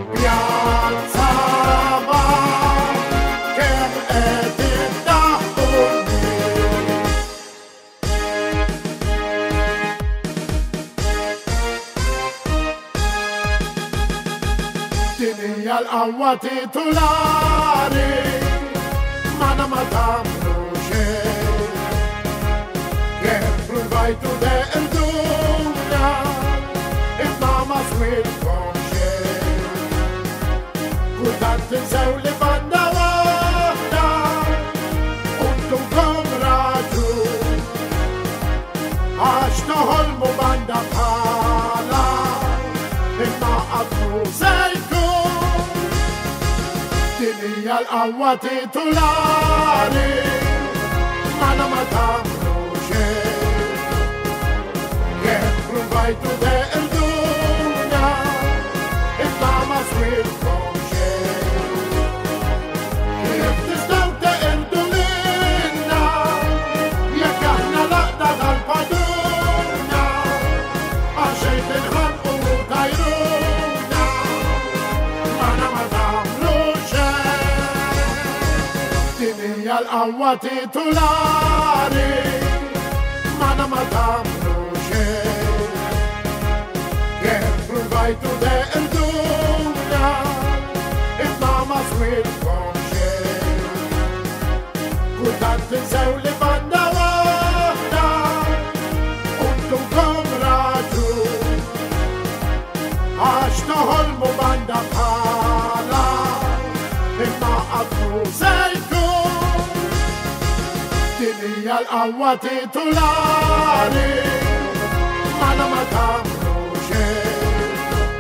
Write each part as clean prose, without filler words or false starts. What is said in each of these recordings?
Pjazza ma kem qed iddaħħulni. Din hija l-qawwa titolari mana ma tagħmlu xejn. Kemm pruvajtu deqrduna imma ma swilkom xejn. Kultant tinsew li banda waħda u ntumkom raġun għax toħolmu banda bħala imma qatt se jkun. Din hija l-qawwa titolari mana ma tagħmlu xejn. Kemm pruvajtu deqrduna imma ma swilkom xejn. Kif tistgħu teqirdu lilna jekk aħna laqda tal-paduna għax xejn tinħanqu tajruna mana ma tagħmlu xejn. Din hija l-qawwa titolari mana ma tagħmlu xejn. Kemm pruvajtu deqrduna imma ma swilkom xejn. Kultant tinsew li banda waħda u ntumkom raġun għax toħolmu banda bħala imma qatt se jkun. Din hija l-qawwa titolari mana ma tagħmlu xejn.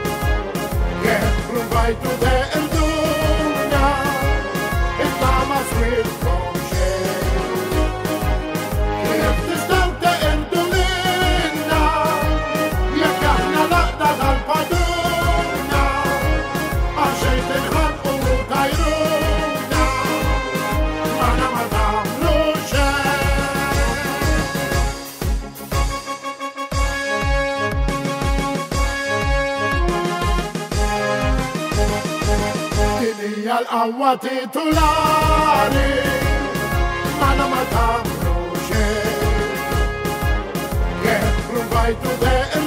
Kemm pruvajtu deqrduna imma ma swilkom xejn. Kif tistgħu teqirdu lilna jekk aħna laqda tal-paduna għax xejn tinħanqu tajruna mana ma tagħmlu xejn. Din hija l-qawwa titolari mana ma tagħmlu xejn. Kemm pruvajtu deqrduna